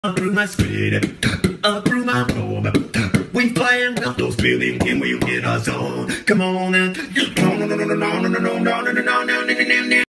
through my spirit, up through my robe. We playing with those feelings and we'll get us on. Come on and